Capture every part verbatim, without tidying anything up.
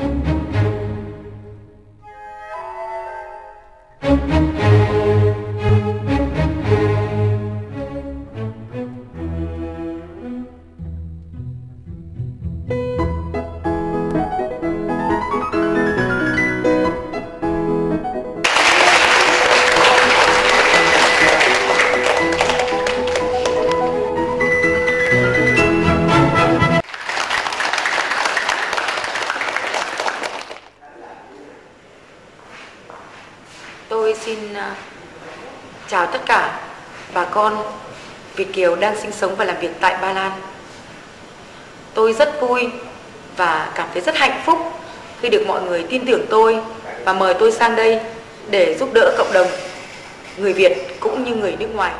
Tôi xin chào tất cả bà con Việt kiều đang sinh sống và làm việc tại Ba Lan. Tôi rất vui và cảm thấy rất hạnh phúc khi được mọi người tin tưởng tôi và mời tôi sang đây để giúp đỡ cộng đồng người Việt cũng như người nước ngoài.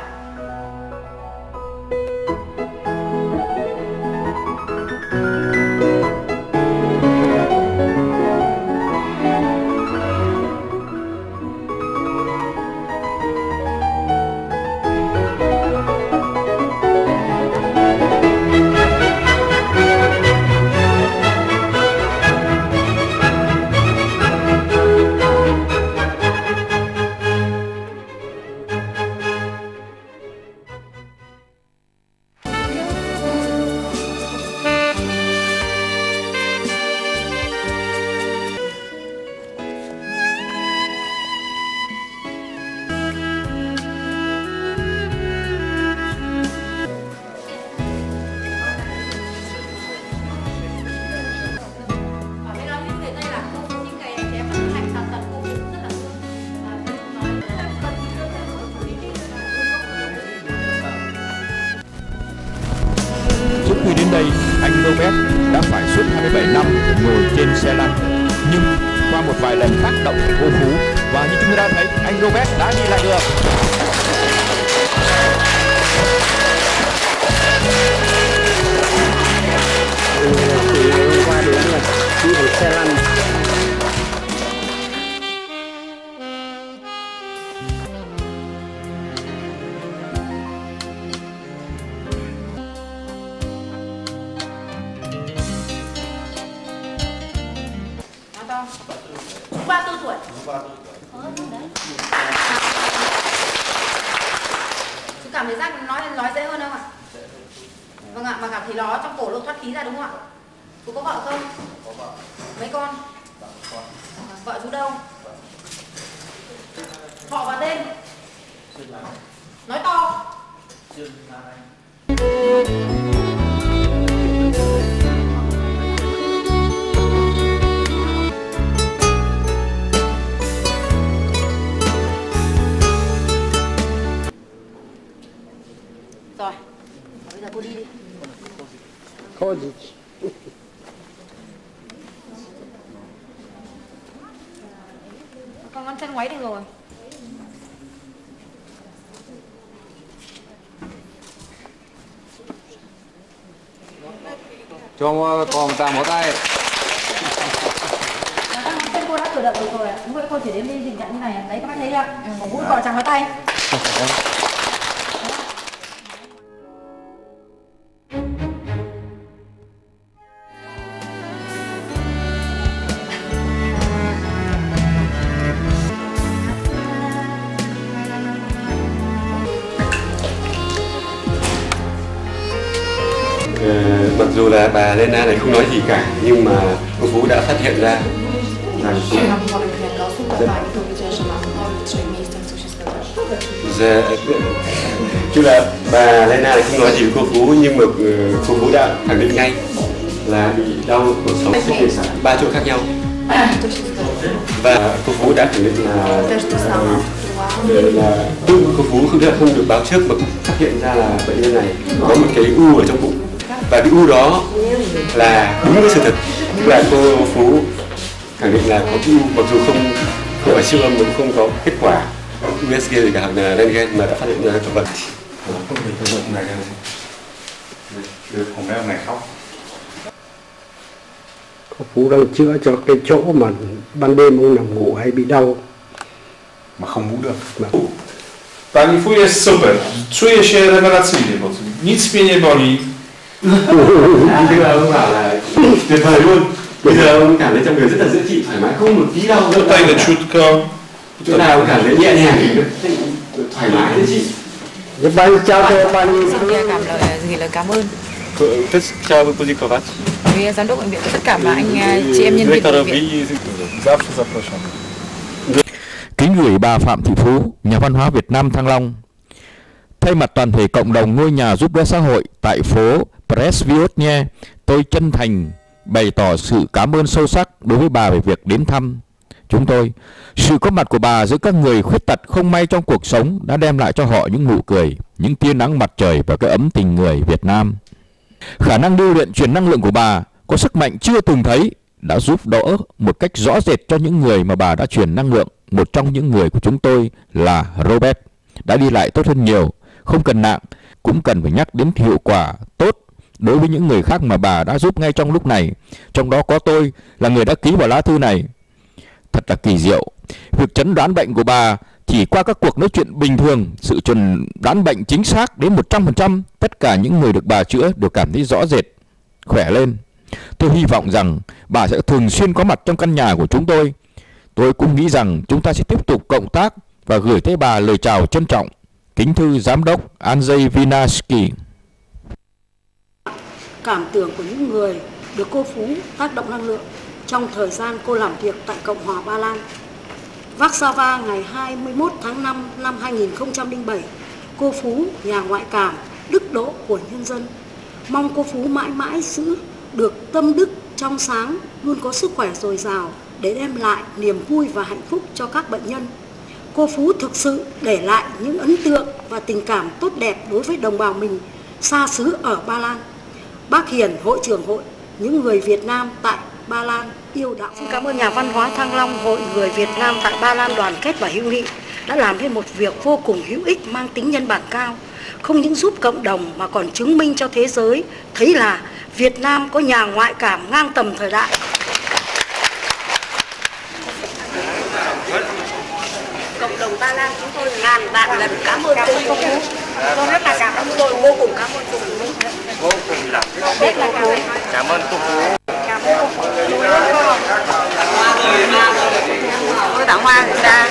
Khi đến đây, anh Robert đã phải suốt hai mươi bảy năm ngồi trên xe lăn. Nhưng qua một vài lần tác động của cô Phú, và như chúng ta đã thấy, anh Robert đã đi lại được. Thì qua đến là đi bằng xe lăn. ba mươi tư tuổi. Chú cảm thấy răng nói nói dễ hơn không ạ? Vâng ạ, mà cảm thấy nó trong cổ lộ thoát khí ra đúng không ạ? Chú có vợ không? Có vợ. Mấy con? Vợ con. Vợ chú đâu? Họ và tên? Nói to. Rồi, bây giờ cô đi đi. Chodzić. Con ngón chân ngoáy được rồi. Cho con ta một tay. Ngón chân cô đã cử động được rồi ạ. Lúc nãy cô chỉ đến đi tình trạng như này. Đấy các bác thấy ạ. Có mũi cọ chẳng có tay. Mặc dù là bà Lena này không nói gì cả, nhưng mà cô Phú đã phát hiện ra rằng giờ, chứ là bà Lena này không nói gì với cô Phú, nhưng mà cô Phú đã khẳng định ngay là bị đau cuộc sống ba chỗ khác nhau, và cô Phú đã khẳng định là là tự cô Phú không được không được báo trước mà phát hiện ra là bệnh nhân này có một cái u ở trong bụng, và cái u đó là đúng với sự thật, tức là cô Phú khẳng định là có cái u, mặc dù không không phải siêu âm cũng không có kết quả u ét giê gì cả, hoặc là rentgen, mà đã phát hiện ra các vật. Không thể thấy bệnh này được, hôm nay ông này khóc. Cô Phú đang chữa cho cái chỗ mà ban đêm ông nằm ngủ hay bị đau mà không ngủ được. Mà... Pani Fu jest super. Czuję się rewelacyjnie po tym. Nic mnie nie boli. Tức là ông bảo là tuyệt vời luôn. Bây giờ ông cảm thấy trong người rất là dễ chịu, thoải mái, không một tí đau. Tutaj leciutko. Chỗ nào cũng cảm thấy nhẹ nhàng, thoải mái dễ chịu. Pani chào thưa pani. Xin cảm lời gửi lời cảm ơn. Też chciałbym podziękować. Với giám đốc bệnh viện và tất cả mà anh chị em nhân viên bệnh viện. Zawsze zapraszamy. Kính gửi bà Phạm Thị Phú, nhà văn hóa Việt Nam Thăng Long. Thay mặt toàn thể cộng đồng ngôi nhà giúp đỡ xã hội tại phố Presvyotnie, tôi chân thành bày tỏ sự cảm ơn sâu sắc đối với bà về việc đến thăm chúng tôi. Sự có mặt của bà giữa các người khuyết tật không may trong cuộc sống đã đem lại cho họ những nụ cười, những tia nắng mặt trời và cái ấm tình người Việt Nam. Khả năng điêu luyện truyền năng lượng của bà có sức mạnh chưa từng thấy đã giúp đỡ một cách rõ rệt cho những người mà bà đã truyền năng lượng. Một trong những người của chúng tôi là Robert đã đi lại tốt hơn nhiều, không cần nặng, cũng cần phải nhắc đến hiệu quả tốt đối với những người khác mà bà đã giúp ngay trong lúc này. Trong đó có tôi là người đã ký vào lá thư này. Thật là kỳ diệu. Việc chẩn đoán bệnh của bà chỉ qua các cuộc nói chuyện bình thường, sự chẩn đoán bệnh chính xác đến một trăm phần trăm. Tất cả những người được bà chữa đều cảm thấy rõ rệt, khỏe lên. Tôi hy vọng rằng bà sẽ thường xuyên có mặt trong căn nhà của chúng tôi. Tôi cũng nghĩ rằng chúng ta sẽ tiếp tục cộng tác và gửi tới bà lời chào trân trọng. Kính thư Giám đốc Andrzej Winarsky. Cảm tưởng của những người được cô Phú tác động năng lượng trong thời gian cô làm việc tại Cộng hòa Ba Lan. Warsaw ngày hai mươi mốt tháng năm năm hai nghìn không trăm lẻ bảy, cô Phú, nhà ngoại cảm, đức độ của nhân dân. Mong cô Phú mãi mãi giữ được tâm đức trong sáng, luôn có sức khỏe dồi dào để đem lại niềm vui và hạnh phúc cho các bệnh nhân. Cô Phú thực sự để lại những ấn tượng và tình cảm tốt đẹp đối với đồng bào mình xa xứ ở Ba Lan. Bác Hiền, hội trưởng hội những người Việt Nam tại Ba Lan yêu đạo. Xin cảm ơn nhà văn hóa Thăng Long, Hội người Việt Nam tại Ba Lan đoàn kết và hữu nghị đã làm nên một việc vô cùng hữu ích mang tính nhân bản cao, không những giúp cộng đồng mà còn chứng minh cho thế giới thấy là Việt Nam có nhà ngoại cảm ngang tầm thời đại. Cộng đồng Ba Lan chúng tôi ngàn vạn lần cảm ơn cô Phú. Tôi rất là cảm ơn, tôi vô cùng cảm ơn cô Phú. Vô cùng là rất là cảm ơn. Cảm ơn cô Phú. Cảm ơn cô Phú. Tôi tặng hoa người ta.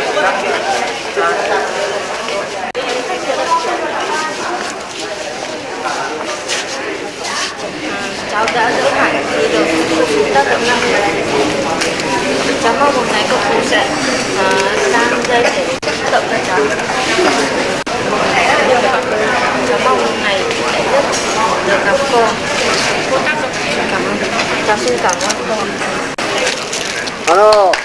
Cháu đã đỡ hẳn khi được cô Phú tác động năng lượng. Cháu mong một ngày cô Phú sẽ sang đây để tác động cho cháu. Cháu mong một ngày sẽ rất được gặp cô. Cảm ơn. Cháu xin cảm ơn cô. Alo.